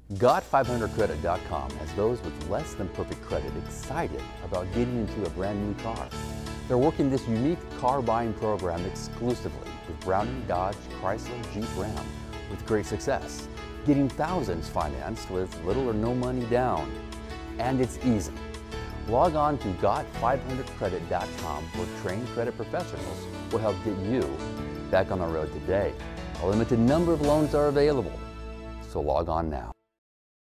Got500credit.com has those with less than perfect credit excited about getting into a brand new car. They're working this unique car buying program exclusively with Browning, Dodge, Chrysler, Jeep, Ram with great success, getting thousands financed with little or no money down. And it's easy. Log on to Got500credit.com where trained credit professionals will help get you back on the road today. A limited number of loans are available, so log on now.